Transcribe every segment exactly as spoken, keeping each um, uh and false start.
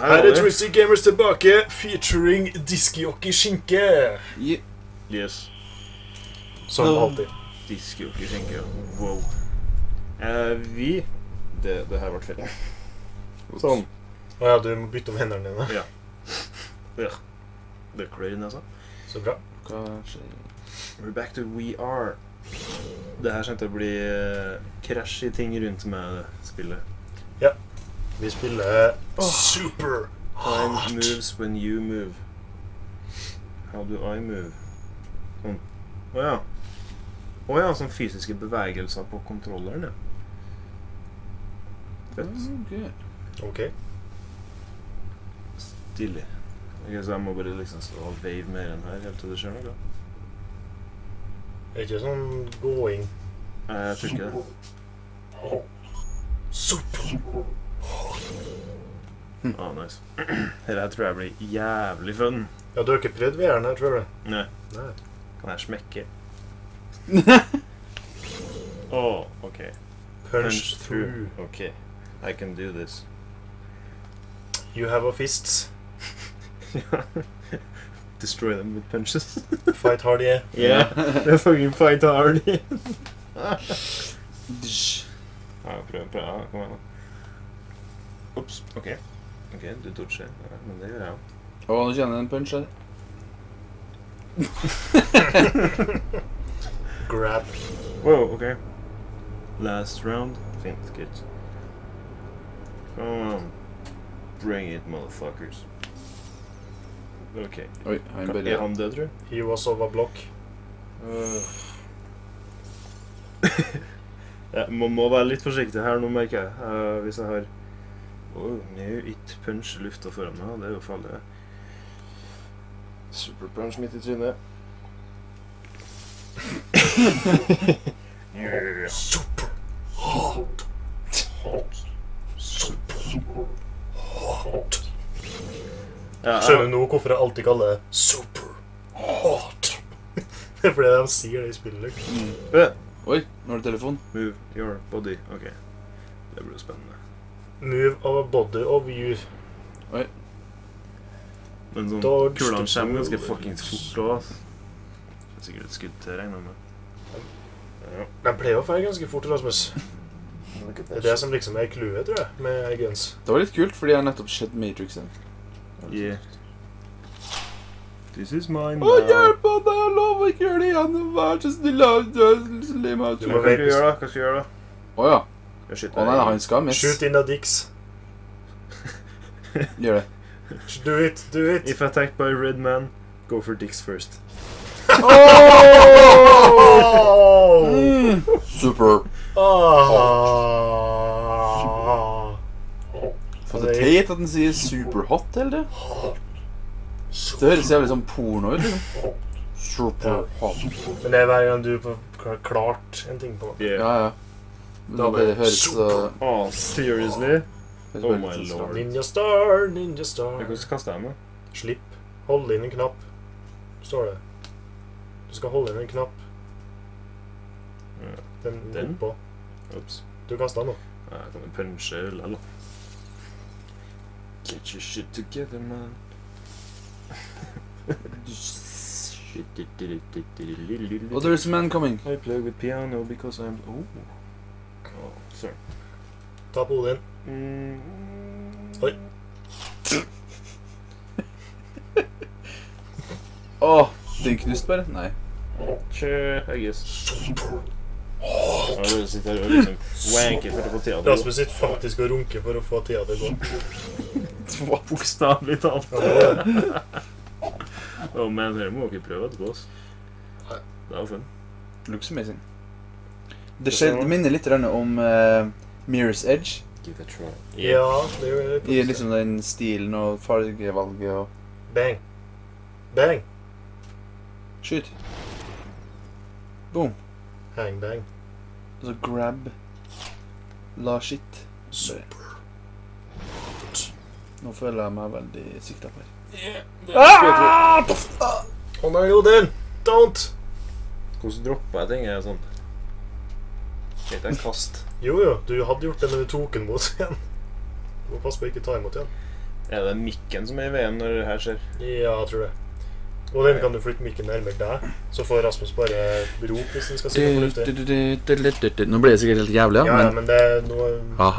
Her er Twisted Gamers tilbake, featuring Discjockey Skinke. Yeah. Yes. Som alltid. Discjockey Skinke, wow. Eh, vi... Det, det her ble feil. Sånn. Åja, du må bytte om hendene dine. Ja. Ja. Det klør i nesa. Så bra. Hva skjer? We're back to We Are. Det her kommer til å bli uh, krasj i ting rundt med spillet. Ja. Vi spiller oh. Super Time Hot. moves when you move. How do I move? Sånn. Åja. Åja, sånn fysiske bevegelser på kontrolleren, ja. Fett. Okay. Ok. Stilig. Ok, så jeg må bare liksom stå og wave mer enn her, helt til det skjer noe. Det er ikke sånn going. Nei, jeg tror ikke det. Super Hot. Ah, nice. Dette tror jeg blir jævlig fun. Ja, du har ikke prøvd V R-en her, tror jeg. Nei. Nei. Kan jeg smekke? Åh, oh, ok. Punch, Punch through. through. Ok. I can do this. You have a fists. Destroy them with punches. Fight hard, yeah. Yeah, they fucking fight hard. Ja, prøv, prøv, ja, kom igjen da. Ups, ok. Ok, du dodger, ja, men det gjør jeg jo. Åh, nå kjenner jeg en punch her. Grab. Wow, ok. Last round. Fint, good. Come on. Bring it, motherfuckers. Ok. Oi, han bare... Er han død, tror du? He was of a block. Uh. Ja, man må være litt forsiktig her nå, merker jeg. Uh, hvis jeg har... Åh, nå ikke punch lufta foran meg, det er jo farlig. Super punch midt i trynet. Yeah. Super hot. Hot. Super hot. Ja, Skjønner du nå hvorfor jeg alltid kaller det super hot? Det er fordi de sier det i spillet. Mm. Uh. Oi, nå har du telefon. Move your body. Ok. Det blir jo spennende. Move our body of you. Oi. Men sånn, Dodge kulene the kommer ganske bullets. fucking fort også. Det er sikkert et skudd til regnet med. Ja. De pleier å fære ganske fort, Rasmus. Det er det som liksom er clouet, tror jeg, med guns. Det var litt kult, fordi jeg har nettopp sett Matrixen. Yeah. This is mine now. Å, hjelp meg, jeg lover ikke gjøre det igjen. Vær så snill, slim meg. Du Hva må skal vente. du gjøre da? Hva skal du gjøre da? Åja. Jeg skyter Å nei, deg. han skal miss. Shoot in the dicks. Gjør det. Do it, do it. If attacked by red man, go for dicks first. Oh! Mm. Super. Ah. For det er teit at den sier superhot, eller det? Det høres jævlig sånn porno ut, liksom. Superhot. Men det er hver gang du har klart en ting på. Yeah. Ja, ja. Men Da det blir høres så... Oh, seriously? høres Oh bare my litt sånn- lord. Ninja star, ninja star. Hvordan kastet jeg meg? Slipp. Hold inn en knapp. Står det. Du skal holde inn en knapp. Ja. Den, Den? på. Ups. Du kastet den nå. Ja, jeg kan jo punche øl, eller? Get your shit together, man. Oh, there's a man coming. I play with piano because I'm... Oh. Oh, sorry. Ta på hodet inn. Mm. Oi. Åh, den knust bare? Nei. Sure, I guess. Jeg bare sitter her og liksom wanker for å få tida til å gå. Rasmus sitter faktisk og runker for å få tida til å gå. Bokstavlig talt. Ja, det er det. Åh, men her må dere prøve etterpå, ass. Nei. Det var fun. Looks amazing. Det, skjer, det minner litt grann om uh, Mirror's Edge. Give it a try. Ja, det er jo I liksom den stilen og fargevalget og... Bang. Bang. Skyt. Boom. Hang bang. Og så grab. La shit. Super. Nå føler jeg meg veldig sikta på her. Ah! Å nei, Odin! Don't! Hvordan dropper jeg ting? Er det sånn? Det er en kast. Jo jo, du hadde gjort det når du tok den mot igjen. Du må passe på å ikke ta imot igjen. Er det mikken som er i veien når det her skjer? Ja, jeg tror det. Og den kan du flytte mikken nærmere deg, så får Rasmus bare rop hvis den skal si noe fornuftig. Nå blir det sikkert helt jævlig, Ja, ja, men det er noe...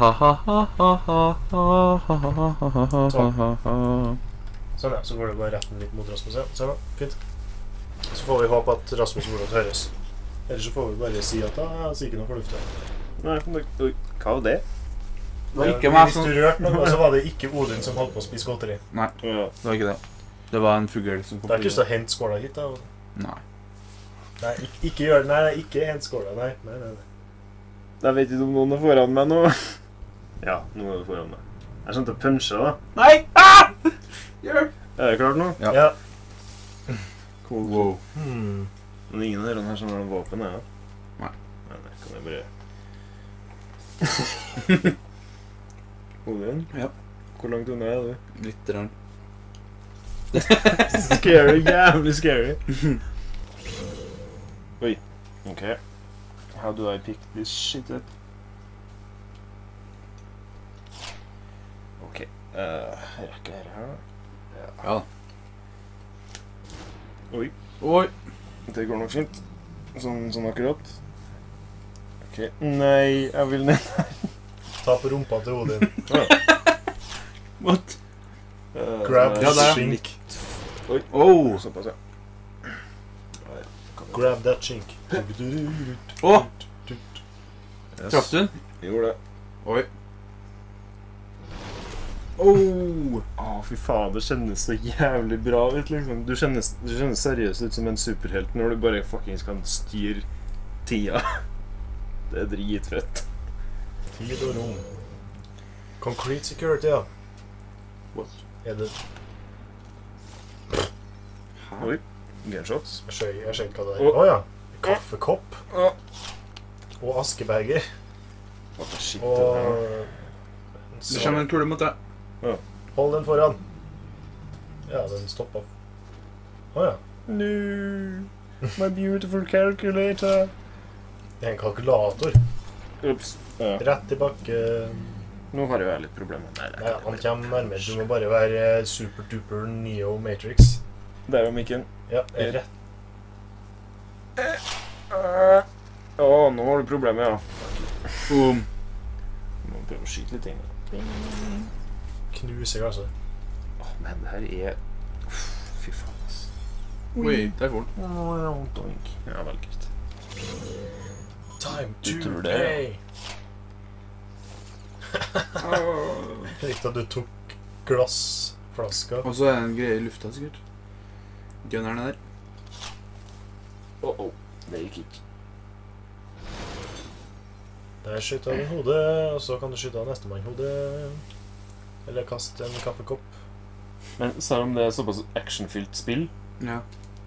Sånn ja, så går det bare retten litt mot Rasmus, ja. Sånn da, fint. Så får vi håpe at Rasmus fortsatt høres. Ellers så får vi bare si at ah, jeg sier ikke noe fornuftig. Nei, men det- hva var det? Det var ikke Ja, meg hvis som... du rørte noe, så var det ikke Odin som holdt på å spise godteri. Nei, Ja. det var ikke det. Det var en fugl som kom Det er ikke lyst til å hente skåla hit, da. Nei. Nei, ikke, ikke gjør det. Nei, nei, ikke hent skåla. Nei, nei, nei. nei. Jeg vet ikke om noen er foran meg nå. Ja, nå er det foran meg. Jeg skjønte å punche da. Nei! Ah! Hjelp! Er det klart nå? Ja. Ja. Cool. Wow. Hmm. Men ingen av dere her som har noen våpen, er ja? Nei. Nei, nei, kan jeg bare... Odin? Ja. Hvor langt unna er du? Litt rann. Scary, jævlig scary. Oi. Ok. How do I pick this shit up? Ok. Uh, rekker jeg her da? Ja. Oi. Oi. Det går nok fint. Sånn, sånn akkurat. Ok. Nei, jeg vil ned her. Ta på rumpa til Odin. What? Uh, Grab Ja, the der. chink. Oi. Oh. Såpass, ja. Grab that chink. Åh! Yes. Traff du den? Vi gjorde det. Oi. Oh. Å, fy faen, det kjennes så jævlig bra ut, liksom. Du kjennes, du kjennes seriøst ut som en superhelt når du bare fuckings kan styre tida. Det er dritfett. Tid og rom. Concrete security, ja. What? Er det... Oi. Gunshots. Jeg skjøy, jeg skjøy hva det er. Åja. Kaffekopp. Å. Og askebeger. What the shit, Og... det her. Det kommer en kule mot deg. Hold den foran. Ja, den stoppet. Åja. No, my beautiful calculator. Det er en kalkulator. Ups. Ja. Rett i bakken. Nå har jo jeg litt problemer. Nei, det Nei, er han kommer nærmere. Du må bare være super-duper Neo Matrix. Der var mikken. Ja, rett. Å, nå har du problemer, ja. Boom. Må prøve å skyte litt ting. da. Knuse glasset. Åh, men det her er... Uff, fy faen, ass. Oi, der får den. Doink. Ja, vel greit. Time Du to tror det, play. Riktig at du tok glassflaska. Og så er det en greie i lufta, sikkert. Gunneren er der. Åh, åh. Det gikk ikke. Der skyter han i hodet, og så kan du skyte av neste mann i hodet. Eller kaste en kaffekopp. Men selv om det er såpass actionfylt spill, Ja.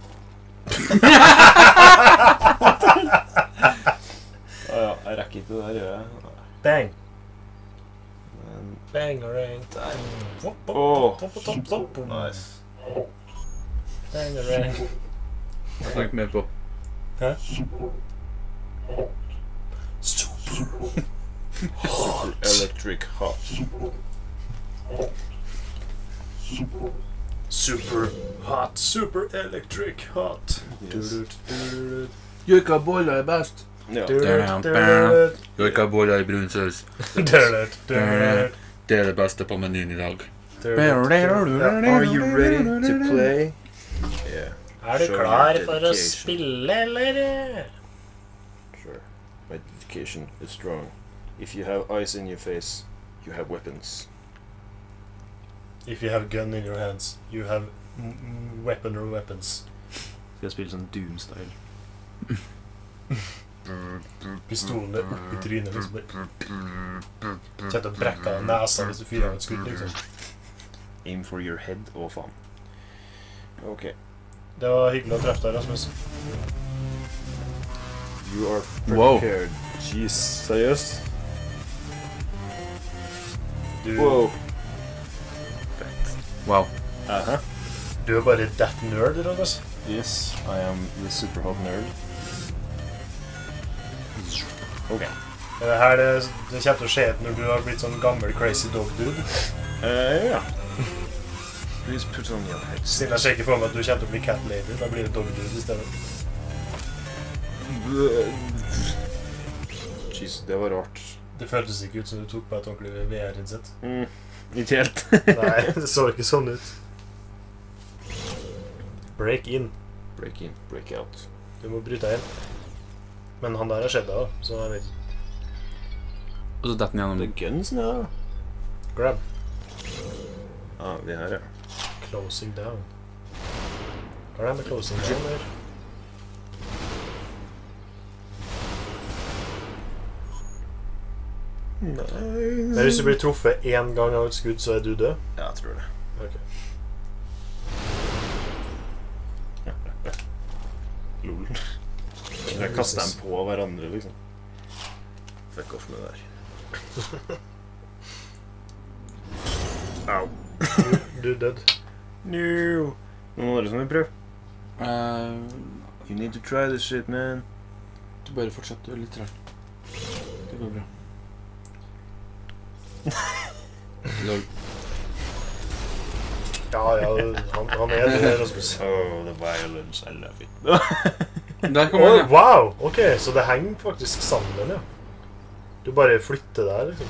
ja, ja, jeg rekker ikke det der, gjør jeg. Bang! Men... Bang og rang. Der. Hopp, hopp, Åh, hopp, hopp, hopp, hopp. nice. Bang og rang. Jeg tenkte mer på. Hæ? Super. Electric hot. Super hot. Super electric hot. Yes. Joika boller er best. Ja. Joika boller i brun saus. Det er det beste på menyen i dag. Are you ready to play? Yeah. Er du Show klar your for å dedication. spille, eller? Sure. My dedication is strong. If you have eyes in your face, you have weapons. If you have gun in your hands, you have m m weapon or weapons. Skal jeg spille sånn Doom-style? Pistolen er opp i trynet, liksom. Kjent å brekke av nesa hvis du fyrer av et skudd, liksom. Aim for your head. Å, faen. Ok. Det var hyggelig å treffe deg, Rasmus. You are Wow. prepared. Jeez. Seriøst? Du, Wow. Wow. Aha. du er bare that nerd, Rasmus. Yes, I am the super hot nerd. Ok. Er det her det, det kommer til å skje ut når du har blitt sånn gammel crazy dog dude? Eh, ja. Please put on your headset. Siden jeg ser ikke for meg at du kommer til å bli cat lady, da blir det dog dude i stedet. Jesus, det var rart. Det føltes ikke ut som du tok på et ordentlig V R-headset. Mm, ikke helt. Nei, det så ikke sånn ut. Break in. Break in, break out. Du må bryte inn. Men han der er skjedd da, så jeg vet ikke. Og så detter den gjennom. Det er guns nå. Grab. Ja, vi her, ja. Closing down. Hva er det med closing down der? Nei. Men hvis du blir truffet en gang av et skudd, så er du død? Ja, jeg tror det. Ok. Lol. Jeg kaster dem på hverandre, liksom. Fuck off med det der. Au. Du er død. No. Noen andre som vil prøve? Uh, You need to try this shit, man. du bare fortsetter litt rart. Det går bra. Lol. Ja, ja, han, han er det, Rasmus. Oh, the violence, I love it. Der kommer Oi, den, ja. wow! Ok, så det henger faktisk sammen, ja. Du bare flytter der, liksom.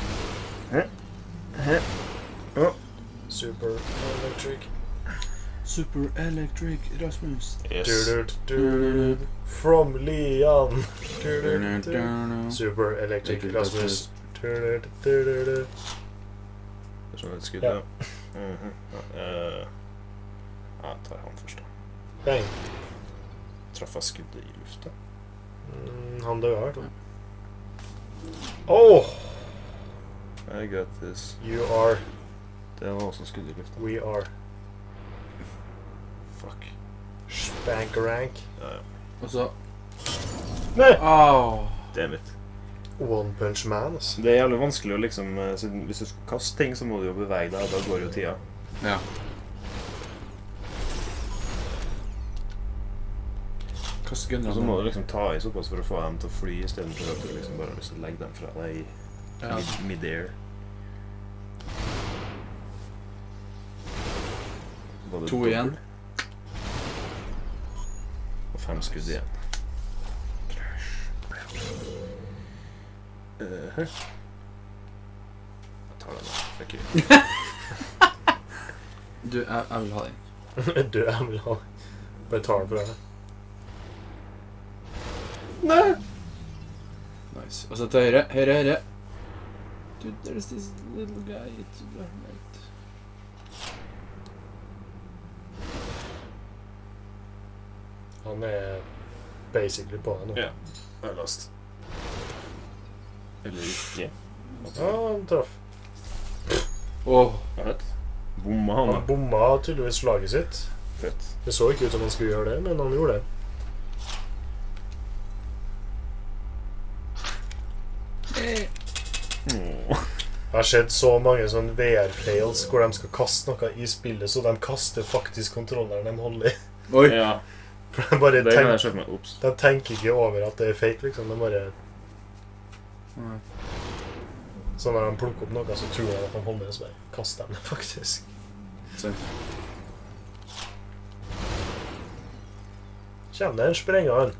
Oh. Super electric. Super Electric Rasmus. Yes. Du, du, du, from Lian. Du, du, du. Super electric Rasmus. Du, du, du, du, du. Det er sånn et skudd, Ja. ja. Mhm. Ja, eh, ja, jeg tar han først da. Bang. Traff jeg skuddet i lufta? Mm, han dør her, da. Oh! I got this. You are, Det var også skudd i lufta. we are. Fuck. Spankerank. Ja, ja. Og så... Nei! Åh. Damn it. One Punch Man, altså. Det er jævlig vanskelig å liksom, eh, siden hvis du skal kaste ting, så må du jo bevege deg, og da går jo tida. Ja. Kaste Og så må du gunnerne. liksom ta i såpass for å få dem til å fly, i stedet for at du liksom bare har lyst til å legge dem fra deg i Ja. mid- mid-air. Var det To dobbelt? igjen. Og fem skudd igjen. Uh, jeg tar den da. Fuck you. Du, jeg, jeg vil ha den. Du, jeg vil ha bare tar den for deg. Nice. Og så til høyre, høyre, høyre. Dude, there's this little guy to the right. Han er basically på deg nå. Ja, jeg er last. Eller ikke. Ja, han traff. Åh. Jeg vet. Bomma han da. Han bomma tydeligvis slaget sitt. Fett. Det så ikke ut som han skulle gjøre det, men han gjorde det. Åh. Jeg har sett så mange sånne V R-fails hvor de skal kaste noe i spillet, så de kaster faktisk kontrolleren de holder i. Oi. Ja, For de bare det kan jeg tenker, skjønne meg. Ops. de tenker ikke over at det er fake, liksom. De bare, Nei. så når de plukker opp noe, så tror de at de holder det, så bare kaster de det faktisk. Sånn. Kjem det en sprenger.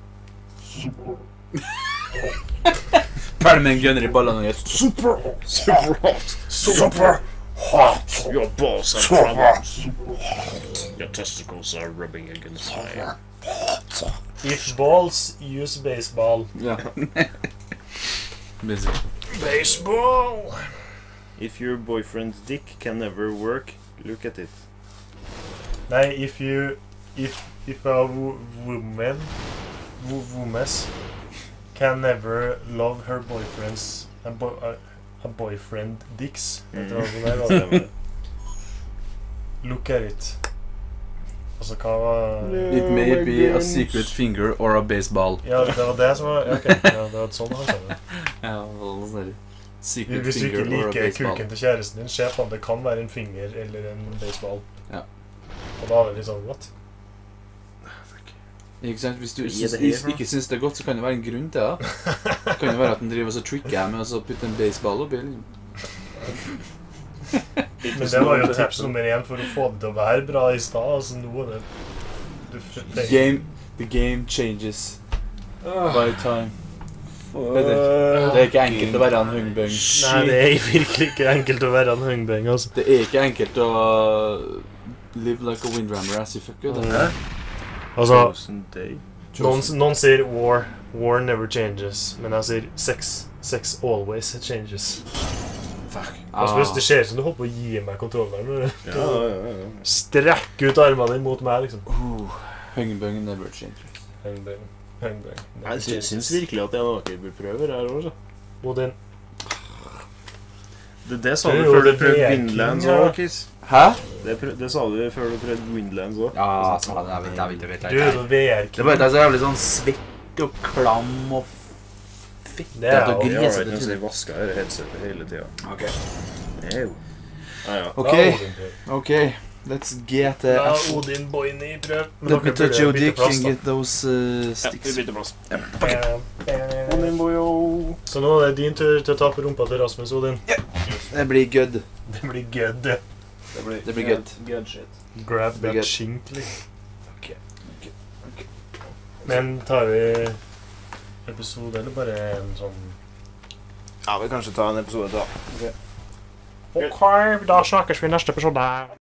Ferdig med en gunner i ballene og gjør Super, super hot, super hot. Your balls have problems. Your testicles are rubbing against my. If balls, use baseball. Ja. Busy. Baseball! If your boyfriend's dick can never work, look at it. Nei, if you... If, if a wo- woman... Wo womas can never love her boyfriend's... A, bo a, a boyfriend dicks. Vet du hva som er, da? Stemmer det. Look at it. Altså, hva var... It may be a secret finger or a baseball. Ja, det var det som var... Ja, ok. Ja, det var sånn han sa det. Ja, sånn secret Hvis du ikke finger or a liker baseball. kuken til kjæresten din, se på om det kan være en finger eller en baseball. Ja. Og da er det litt sånn, what? Ikke sant? Hvis du Gi syns, det her, da. ikke syns det er godt, så kan det være en grunn til det. Det kan jo være at den driver og så tricker jeg med og så putter en baseball oppi. Liksom. Men det var jo tips nummer én for å få det til å være bra i stad. Altså, nå er det du The game, the game changes by time. Vet du, det er ikke enkelt å være en hungbøng. Nei, det er virkelig ikke enkelt å være en hungbøng, altså. Det er ikke enkelt å live like a windrammer as you fuck, vet du. Altså, Chosen day. noen, noen sier war, war never changes, men jeg sier sex, sex always changes. Fuck. Altså, det ser ut som du holder på å gi meg kontrolleren. Ja, ja, ja. Strekk ut armene dine mot meg, liksom. Uh, hungbøng never changes. Hungbøng, hungbøng. Jeg sy- syns virkelig at det er noe vi bør prøve her også. Odin. Det, det sa Det er du jo før du det prøvde Viking, Windlands ja. også, Kiss. Hæ? Det, prøv, det sa du før du prøvde Windlands også. Ja, sa det, jeg vet, jeg vet, jeg vet, Du er jeg jo vet. V R-king. Det er bare at jeg er så jævlig sånn svett og klam og fitte Det er og jo- Jeg har grisete ikke til. jeg vasker her headsetet hele tiden. Ok, Ew. Ja, ja. ok, La Odin prøve. ok. Let's get uh, La F. Odin Boyne prøve. Men Let me dere touch burde your bytte dick plass, and da. get those uh, Ja, vi sticks. bytter plass. Eh, Odin boyo. Så nå er det din tur til å ta på rumpa til Rasmus, Odin. Det blir good. Det blir good, det. Det blir, Det blir good. good shit. Grab blir that good. shink, liksom. Ok, ok, ok. Men tar vi episode, eller bare en sånn... Ja, vi kanskje ta en episode da. Ok, da snakkes vi i neste episode.